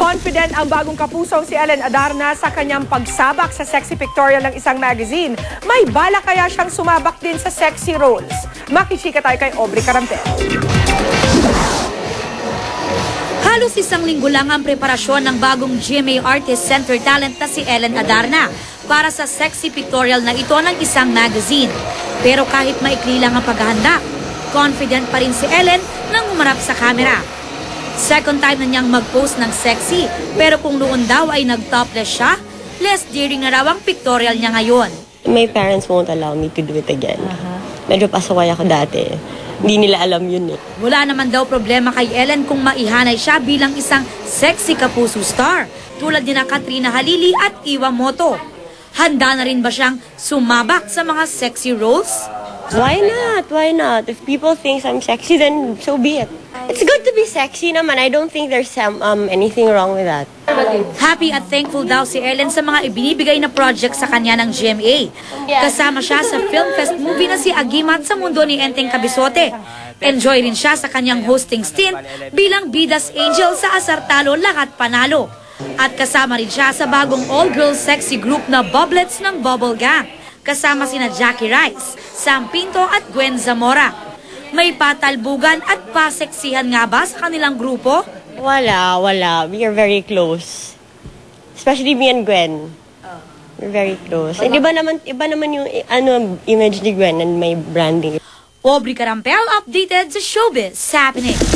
Confident ang bagong kapusong si Ellen Adarna sa kanyang pagsabak sa sexy pictorial ng isang magazine. May bala kaya siyang sumabak din sa sexy roles. Makichika tayo kay Aubrey Carantel. Halos isang linggo lang ang preparasyon ng bagong GMA Artist Center talent na si Ellen Adarna para sa sexy pictorial na ito ng isang magazine. Pero kahit maikli lang ang paghahanda, confident pa rin si Ellen nang umarap sa camera. Second time na niyang mag-post ng sexy, pero kung noon daw ay nag-topless siya, less daring na raw ang pictorial niya ngayon. My parents won't allow me to do it again. Medyo pasaway ako dati. Hindi nila alam yun eh. Wala naman daw problema kay Ellen kung maihanay siya bilang isang sexy kapuso star, tulad ni na Katrina Halili at Iwamoto. Handa na rin ba siyang sumabak sa mga sexy roles? Why not? Why not? If people think I'm sexy, then so be it. It's good to be sexy naman. I don't think there's anything wrong with that. Happy at thankful daw si Ellen sa mga ibinibigay na project sa kanya ng GMA. Kasama siya sa film fest movie na si Agimat sa mundo ni Enteng Cabisote. Enjoy rin siya sa kanyang hosting stint bilang Bidas Angel sa Asartalo Lahat Panalo. At kasama rin siya sa bagong all-girls sexy group na Bubblets ng Bubble Gang. Kasama sina Jackie Rice, Sam Pinto at Gwen Zamora. May patalbugan at paseksihan nga ba sa kanilang grupo? Wala. We are very close. Especially me and Gwen. We're very close. And iba naman yung image ni Gwen and my branding. Aubrey Carantel updated sa Showbiz Happening.